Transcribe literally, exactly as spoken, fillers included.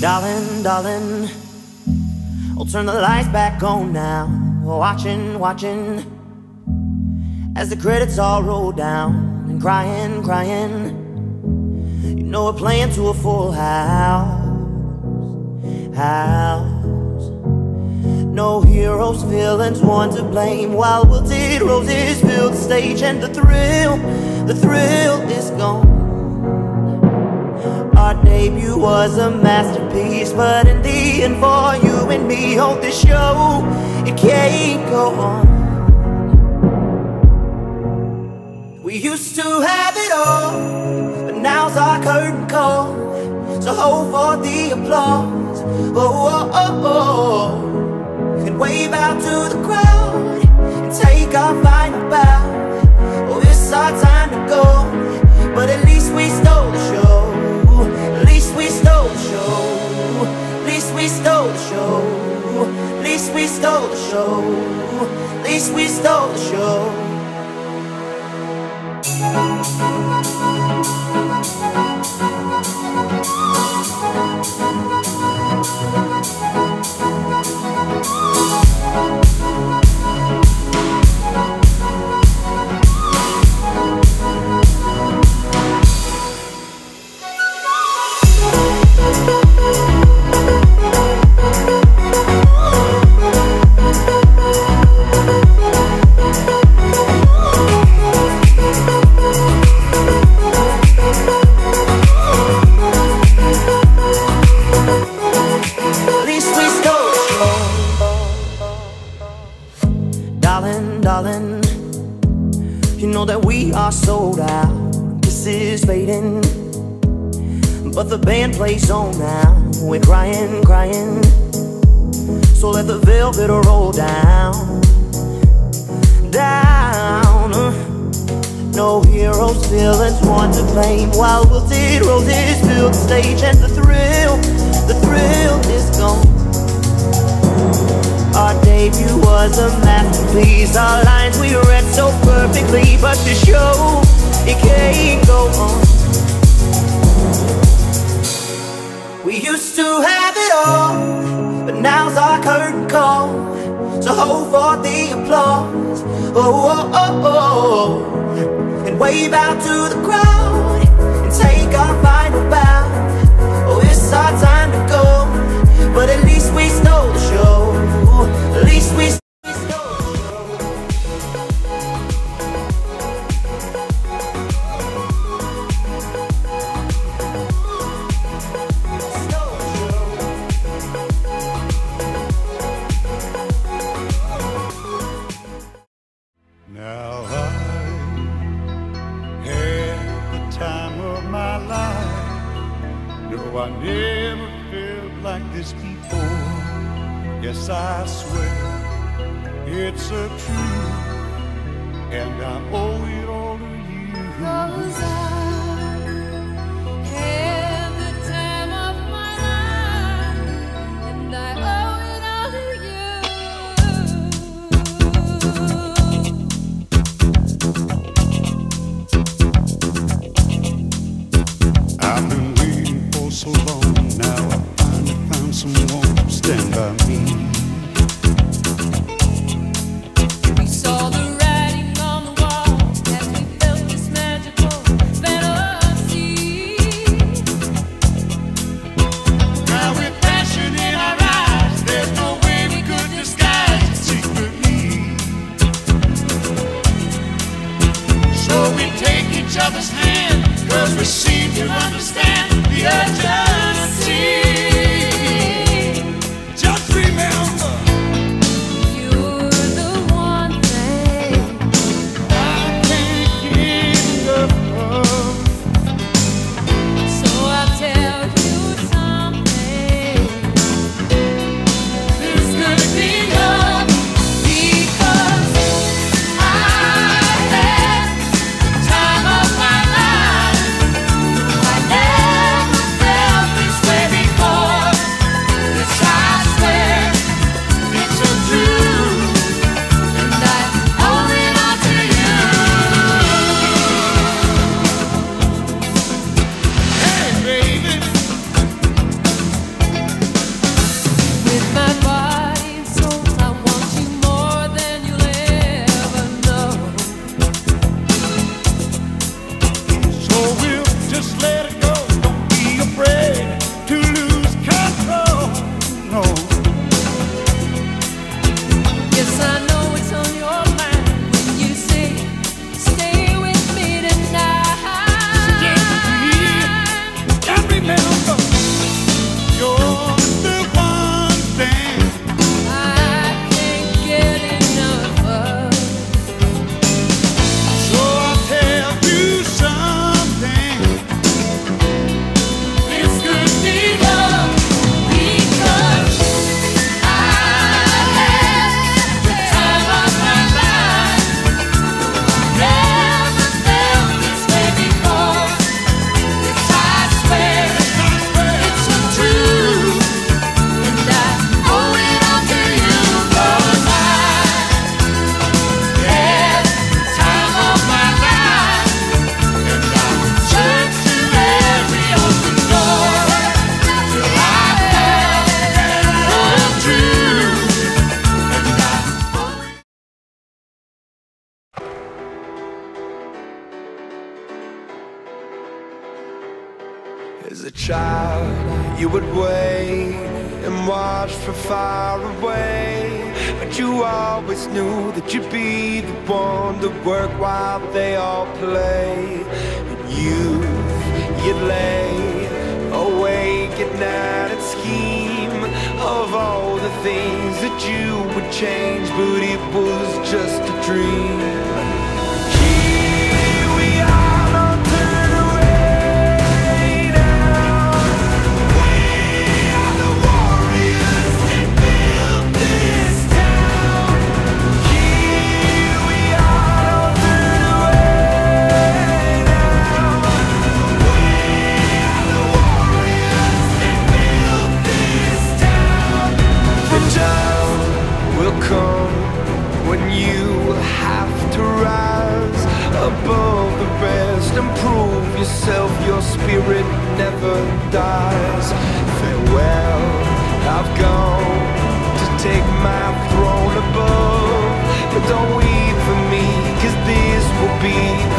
Darling, darling, I'll turn the lights back on now. Watching, watching as the credits all roll down. And crying, crying, you know we're playing to a full house. House. No heroes, villains, one to blame. While wilted roses fill the stage, and the thrill, the thrill is gone. Our debut was a masterpiece, but in the end, for you and me on this show, it can't go on. We used to have it all, but now's our curtain call. So hold for the applause, oh, oh, oh, oh, and wave out to the crowd and take our final bow. Oh, it's our time to go, but at least we stole the show. At least we stole the show. At least we stole the show. At least we stole the show. At least we stole the show. Darling, darling, you know that we are sold out. This is fading, but the band plays on now. We're crying, crying, so let the velvet roll down. Down. No heroes, villains, one to blame. While wilted roses fill the stage, and the thrill, the thrill is gone. Our debut was a masterpiece. Our lines we read so perfectly, but the show, it can't go on. We used to have it all, but now's our curtain call. So hold for the applause, oh, oh, oh, oh, and wave out to the crowd and take our final bow. Oh, it's our time to go, but at least we stole the show. At least we stole the show. Now I had the time of my life. No, I never felt like this before. Yes, I swear it's a truth, and I owe it all to you. 'Cause I had the time of my life, and I owe it all to you. I've been waiting for so long. Now I finally found someone to stand by me. We saw the writing on the wall as we felt this magical fantasy. Now with passion in our eyes, there's no way we could disguise it secretly. So we take each other's hand, 'cause we seem to understand the urgency. Just remember, You're the one thing I can't get enough of. So I'll tell you something. There's gonna be love, Because I had the time of my life. I never As a child, you would wait and watch from far away, but you always knew that you'd be the one to work while they all play. And you, you'd lay awake at night and scheme of all the things that you would change, but it was just a dream. Here we are, don't turn away now. We are the warriors that built this town. Here we are, don't turn away now. We are the warriors that built this town. The time will come when you have to rise above the rest and prove yourself. Your spirit never dies. Farewell, I've gone to take my throne above, but don't weep for me, 'cause this will be